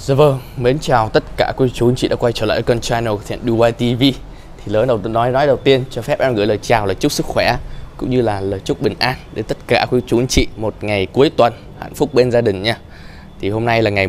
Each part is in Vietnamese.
Dạ vâng, mến chào tất cả quý chú anh chị đã quay trở lại kênh channel của Thiện Dubai TV. Thì nói đầu tiên cho phép em gửi lời chào, lời chúc sức khỏe cũng như là lời chúc bình an đến tất cả quý chú anh chị một ngày cuối tuần hạnh phúc bên gia đình nha. Thì hôm nay là ngày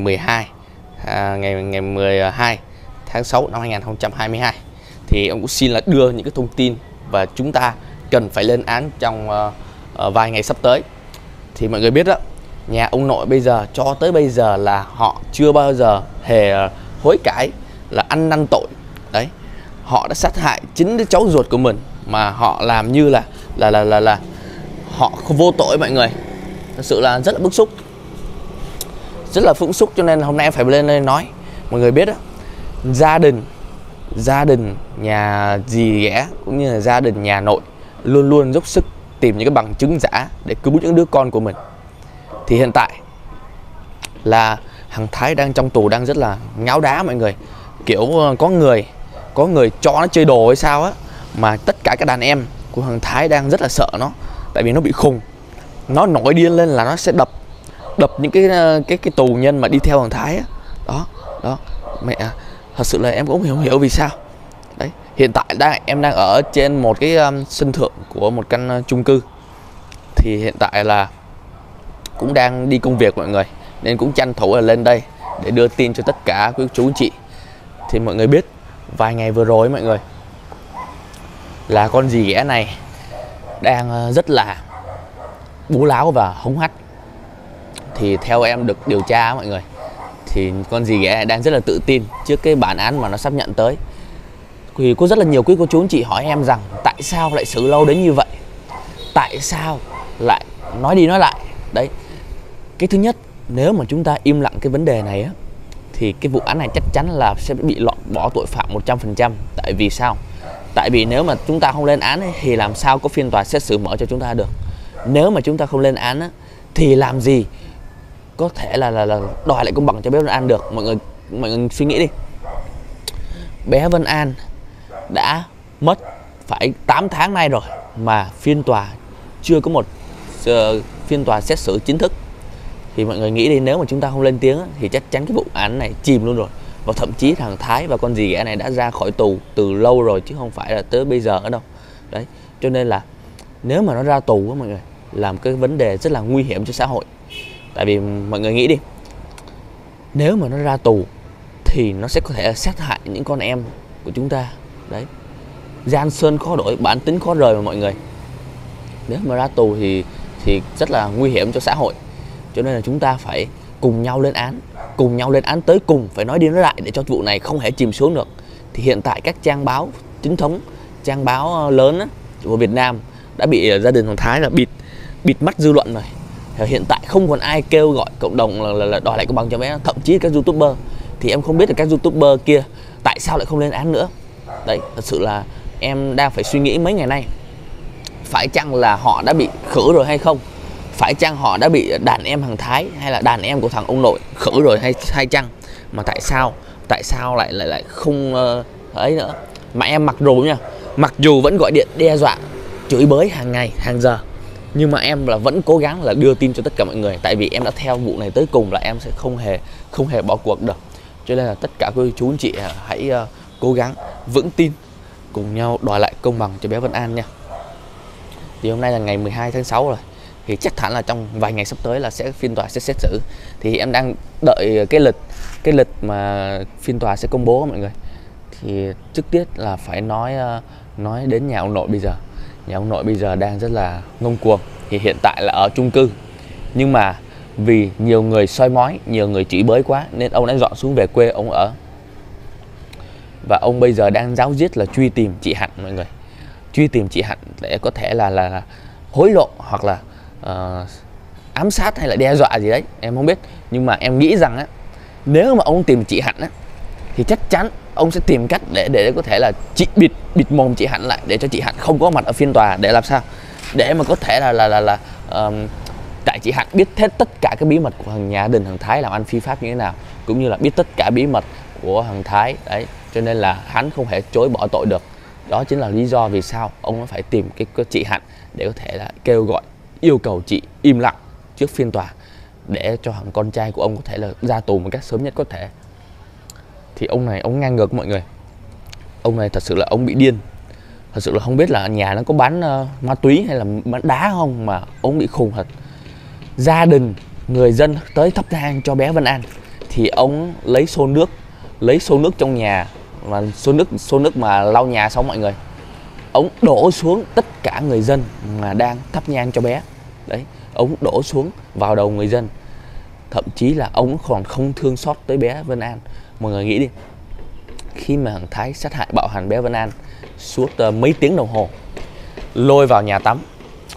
12 tháng 6 năm 2022. Thì ông cũng xin là đưa những cái thông tin và chúng ta cần phải lên án trong vài ngày sắp tới. Thì mọi người biết đó, nhà ông nội bây giờ cho tới bây giờ là họ chưa bao giờ hề hối cải là ăn năn tội. Đấy, họ đã sát hại chính đứa cháu ruột của mình mà họ làm như là họ không vô tội mọi người. Thật sự là rất là bức xúc, rất là bức xúc, cho nên hôm nay em phải lên đây nói. Mọi người biết đó, gia đình nhà dì ghẻ cũng như là gia đình nhà nội luôn luôn dốc sức tìm những cái bằng chứng giả để cứu những đứa con của mình. Thì hiện tại là thằng Thái đang trong tù, đang rất là ngáo đá mọi người. Kiểu có người cho nó chơi đồ hay sao á, mà tất cả các đàn em của thằng Thái đang rất là sợ nó, tại vì nó bị khùng. Nó nổi điên lên là nó sẽ đập những cái tù nhân mà đi theo thằng Thái á. Đó mẹ, thật sự là em cũng không hiểu vì sao. Đấy, hiện tại em đang ở trên một cái sân thượng của một căn chung cư. Thì hiện tại là cũng đang đi công việc mọi người, nên cũng tranh thủ là lên đây để đưa tin cho tất cả quý chú anh chị. Thì mọi người biết vài ngày vừa rồi mọi người, là con dì ghẻ này đang rất là bú láo và hống hách. Thì theo em được điều tra mọi người, thì con dì ghẻ này đang rất là tự tin trước cái bản án mà nó sắp nhận tới. Thì có rất là nhiều quý cô chú anh chị hỏi em rằng tại sao lại xử lâu đến như vậy, tại sao lại nói đi nói lại. Đấy, cái thứ nhất, nếu mà chúng ta im lặng cái vấn đề này á, thì cái vụ án này chắc chắn là sẽ bị loại bỏ tội phạm 100%. Tại vì sao? Tại vì nếu mà chúng ta không lên án ấy, thì làm sao có phiên tòa xét xử mở cho chúng ta được. Nếu mà chúng ta không lên án á, thì làm gì có thể là đòi lại công bằng cho bé Vân An được. Mọi người suy nghĩ đi. Bé Vân An đã mất phải 8 tháng nay rồi mà phiên tòa chưa có một phiên tòa xét xử chính thức. Thì mọi người nghĩ đi, nếu mà chúng ta không lên tiếng thì chắc chắn cái vụ án này chìm luôn rồi. Và thậm chí thằng Thái và con dì ghẻ này đã ra khỏi tù từ lâu rồi, chứ không phải là tới bây giờ nữa đâu. Đấy, cho nên là nếu mà nó ra tù á mọi người, làm cái vấn đề rất là nguy hiểm cho xã hội. Tại vì mọi người nghĩ đi, nếu mà nó ra tù thì nó sẽ có thể sát hại những con em của chúng ta. Đấy, gian sơn khó đổi, bản tính khó rời mà mọi người. Nếu mà ra tù thì rất là nguy hiểm cho xã hội. Cho nên là chúng ta phải cùng nhau lên án tới cùng, phải nói đi nói lại để cho vụ này không hề chìm xuống được. Thì hiện tại các trang báo chính thống, trang báo lớn á, của Việt Nam đã bị gia đình thằng Thái là bịt mắt dư luận rồi. Hiện tại không còn ai kêu gọi cộng đồng là đòi lại công bằng cho bé, thậm chí các youtuber. Thì em không biết là các youtuber kia tại sao lại không lên án nữa. Đấy, thật sự là em đang phải suy nghĩ mấy ngày nay, phải chăng là họ đã bị khử rồi hay không? Phải chăng họ đã bị đàn em thằng Thái hay là đàn em của thằng ông nội khử rồi hay chăng? Mà tại sao lại không ấy nữa? Mà em mặc dù vẫn gọi điện đe dọa, chửi bới hàng ngày hàng giờ, nhưng mà em là vẫn cố gắng là đưa tin cho tất cả mọi người. Tại vì em đã theo vụ này tới cùng, là em sẽ không hề bỏ cuộc được. Cho nên là tất cả quý chú anh chị hãy cố gắng vững tin, cùng nhau đòi lại công bằng cho bé Vân An nha. Thì hôm nay là ngày 12 tháng 6 rồi, thì chắc hẳn là trong vài ngày sắp tới là phiên tòa sẽ xét xử. Thì em đang đợi cái lịch mà phiên tòa sẽ công bố mọi người. Thì trước tiên là phải nói đến nhà ông nội bây giờ. Nhà ông nội bây giờ đang rất là ngông cuồng. Thì hiện tại là ở chung cư, nhưng mà vì nhiều người soi mói, nhiều người chửi bới quá, nên ông đã dọn xuống về quê ông ở. Và ông bây giờ đang ráo riết là truy tìm chị Hạnh mọi người. Truy tìm chị Hạnh để có thể là hối lộ hoặc là ám sát hay là đe dọa gì đấy, em không biết. Nhưng mà em nghĩ rằng á, nếu mà ông tìm chị Hạnh á, thì chắc chắn ông sẽ tìm cách để có thể là bịt mồm chị Hạnh lại, để cho chị Hạnh không có mặt ở phiên tòa. Để làm sao? Để mà có thể tại chị Hạnh biết hết tất cả cái bí mật của nhà đình thằng Thái làm ăn phi pháp như thế nào, cũng như là biết tất cả bí mật của thằng Thái. Đấy, cho nên là hắn không thể chối bỏ tội được. Đó chính là lý do vì sao ông phải tìm cái chị Hạnh để có thể là kêu gọi, yêu cầu chị im lặng trước phiên tòa, để cho thằng con trai của ông có thể là ra tù một cách sớm nhất có thể. thì ông này ông ngang ngược mọi người. Ông này thật sự là ông bị điên. Thật sự là không biết là nhà nó có bán ma túy hay là bán đá không mà ông bị khùng thật. Gia đình, người dân tới thắp nhang cho bé Vân An thì ông lấy xô nước trong nhà, mà xô nước mà lau nhà xong mọi người, ông đổ xuống tất cả người dân mà đang thắp nhang cho bé. Đấy, ông đổ xuống vào đầu người dân. Thậm chí là ông còn không thương xót tới bé Vân An. Mọi người nghĩ đi, khi mà thằng Thái sát hại bạo hành bé Vân An suốt mấy tiếng đồng hồ, lôi vào nhà tắm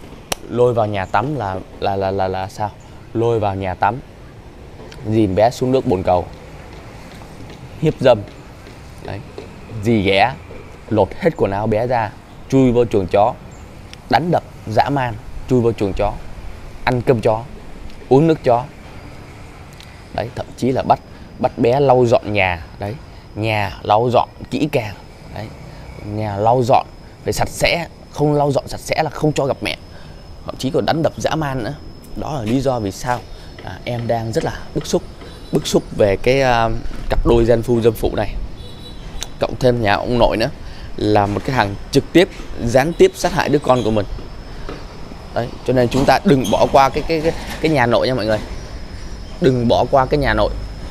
là sao? Lôi vào nhà tắm, dìm bé xuống nước bồn cầu, hiếp dâm, đấy, dì ghẻ, lột hết quần áo bé ra, chui vô chuồng chó, đánh đập dã man, chui vô chuồng chó, ăn cơm chó, uống nước chó. Đấy, thậm chí là bắt bé lau dọn nhà. Đấy, nhà lau dọn kỹ càng. Đấy, nhà lau dọn phải sạch sẽ, không lau dọn sạch sẽ là không cho gặp mẹ. Thậm chí còn đánh đập dã man nữa. Đó là lý do vì sao em đang rất là bức xúc về cái cặp đôi gian phu dâm phụ này. Cộng thêm nhà ông nội nữa là một cái thằng trực tiếp gián tiếp sát hại đứa con của mình. Đấy, cho nên chúng ta đừng bỏ qua cái nhà nội nha mọi người. Đừng bỏ qua cái nhà nội.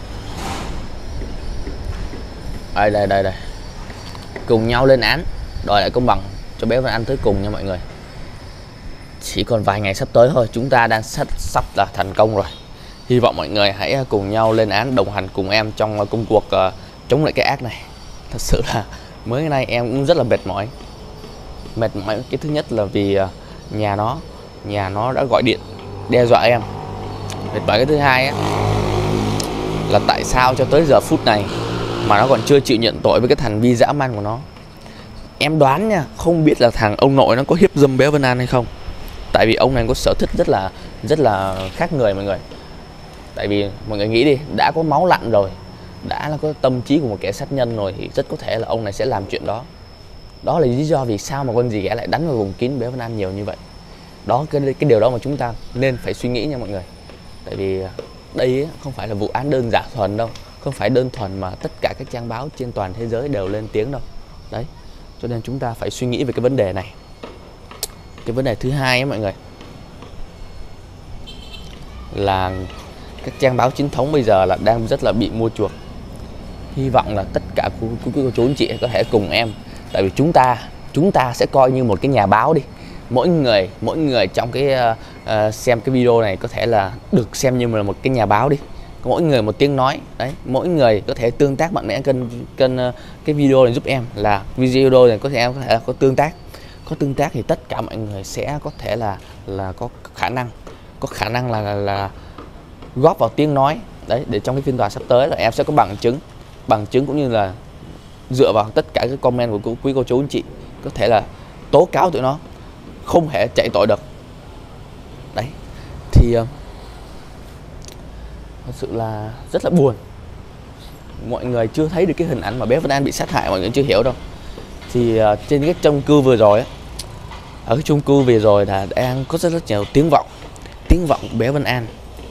Đây. Cùng nhau lên án, đòi lại công bằng cho bé Vân An tới cùng nha mọi người. Chỉ còn vài ngày sắp tới thôi, chúng ta đang sắp là thành công rồi. Hy vọng mọi người hãy cùng nhau lên án, đồng hành cùng em trong công cuộc chống lại cái ác này. Thật sự là mới nay em cũng rất là mệt mỏi. Cái thứ nhất là vì nhà nó đã gọi điện đe dọa em. Mệt mỏi cái thứ hai là tại sao cho tới giờ phút này mà nó còn chưa chịu nhận tội với cái hành vi dã man của nó. Em đoán nha, không biết là thằng ông nội nó có hiếp dâm bé Vân An hay không. Tại vì ông này có sở thích rất là khác người mọi người. Tại vì mọi người nghĩ đi, đã có máu lạnh rồi, đã là có tâm trí của một kẻ sát nhân rồi, thì rất có thể là ông này sẽ làm chuyện đó. Đó là lý do vì sao mà con dì ghẻ lại đánh vào vùng kín bé Vân An nhiều như vậy. Đó, cái điều đó mà chúng ta nên phải suy nghĩ nha mọi người. Tại vì đây không phải là vụ án đơn giản thuần đâu. Không phải đơn thuần mà tất cả các trang báo trên toàn thế giới đều lên tiếng đâu. Đấy, cho nên chúng ta phải suy nghĩ về cái vấn đề này. Cái vấn đề thứ hai mọi người, là các trang báo chính thống bây giờ là đang rất là bị mua chuộc. Hy vọng là tất cả cô chú anh chị có thể cùng em. Tại vì chúng ta sẽ coi như một cái nhà báo đi. Mỗi người trong cái xem cái video này có thể là được xem như là một cái nhà báo đi. Mỗi người một tiếng nói. Đấy, mỗi người có thể tương tác mạnh mẽ kênh cái video này giúp em. Là video này em có thể là có tương tác. Có tương tác thì tất cả mọi người sẽ có thể là có khả năng là góp vào tiếng nói. Đấy, để trong cái phiên tòa sắp tới là em sẽ có bằng chứng cũng như là dựa vào tất cả cái comment của quý cô chú anh chị có thể là tố cáo tụi nó, không thể chạy tội được. Đấy, thì thật sự là rất là buồn. Mọi người chưa thấy được cái hình ảnh mà bé Vân An bị sát hại, mọi người chưa hiểu đâu. Thì trên cái chung cư vừa rồi ở cái chung cư vừa rồi là đang có rất nhiều tiếng vọng của bé Vân An.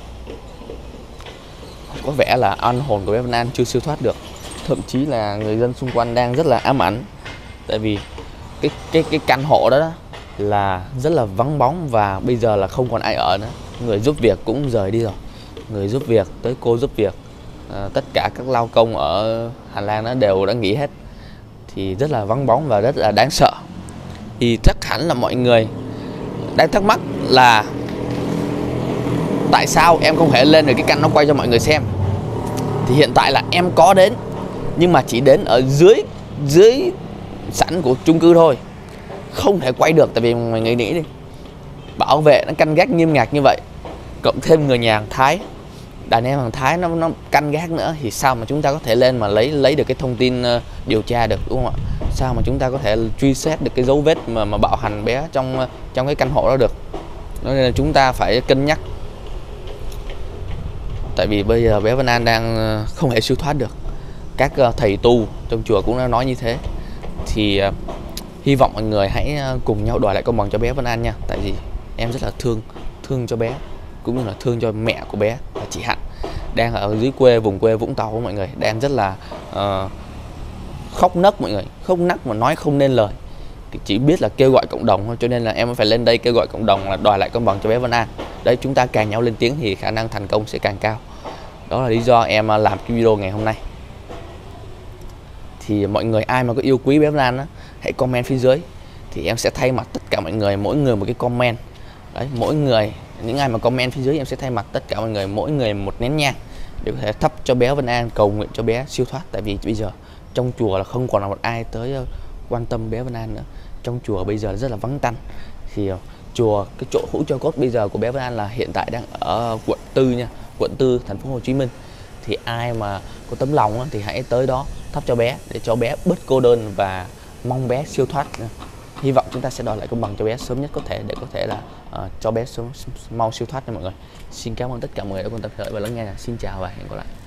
Có vẻ là oan hồn của bé Vân An chưa siêu thoát được. Thậm chí là người dân xung quanh đang rất là ám ảnh. Tại vì cái căn hộ đó là rất là vắng bóng và bây giờ là không còn ai ở nữa. Người giúp việc cũng rời đi rồi. Người giúp việc tới cô giúp việc, tất cả các lao công ở hành lang đó đều đã nghỉ hết. Thì rất là vắng bóng và rất là đáng sợ. Thì chắc hẳn là mọi người đang thắc mắc là tại sao em không thể lên được cái căn nó quay cho mọi người xem. Thì hiện tại là em có đến, nhưng mà chỉ đến ở dưới sảnh của chung cư thôi, không thể quay được. Tại vì mọi người nghĩ đi, bảo vệ nó canh gác nghiêm ngặt như vậy, cộng thêm người nhà thằng Thái, đàn em thằng Thái nó canh gác nữa, thì sao mà chúng ta có thể lên mà lấy được cái thông tin điều tra được, đúng không ạ? Sao mà chúng ta có thể truy xét được cái dấu vết mà bạo hành bé trong cái căn hộ đó được? Nên là chúng ta phải cân nhắc. Tại vì bây giờ bé Vân An đang không thể siêu thoát được. Các thầy tu trong chùa cũng đã nói như thế. Thì hy vọng mọi người hãy cùng nhau đòi lại công bằng cho bé Vân An nha. Tại vì em rất là thương cho bé, cũng như là thương cho mẹ của bé là chị Hạnh. đang ở dưới quê, vùng quê Vũng Tàu mọi người, đang rất là khóc nấc mọi người, khóc nấc mà nói không nên lời, thì chỉ biết là kêu gọi cộng đồng thôi, cho nên là em phải lên đây kêu gọi cộng đồng là đòi lại công bằng cho bé Vân An. Đấy, chúng ta càng nhau lên tiếng thì khả năng thành công sẽ càng cao. Đó là lý do em làm cái video ngày hôm nay. Thì mọi người ai mà có yêu quý bé Vân An á, hãy comment phía dưới, thì em sẽ thay mặt tất cả mọi người, mỗi người một cái comment. Đấy, mỗi người, những ai mà comment phía dưới em sẽ thay mặt tất cả mọi người, mỗi người một nén nhang để có thể thắp cho bé Vân An, cầu nguyện cho bé siêu thoát. Tại vì bây giờ trong chùa là không còn là một ai tới quan tâm bé Vân An nữa. Trong chùa bây giờ rất là vắng tanh. Thì chùa, cái chỗ hũ cho cốt bây giờ của bé Vân An là hiện tại đang ở quận 4 nha, quận 4 thành phố Hồ Chí Minh. Thì ai mà có tấm lòng á, thì hãy tới đó thắp cho bé để cho bé bớt cô đơn và mong bé siêu thoát. Hy vọng chúng ta sẽ đòi lại công bằng cho bé sớm nhất có thể để có thể là cho bé mau siêu thoát nha mọi người. Xin cảm ơn tất cả mọi người đã quan tâm theo dõi và lắng nghe. Xin chào và hẹn gặp lại.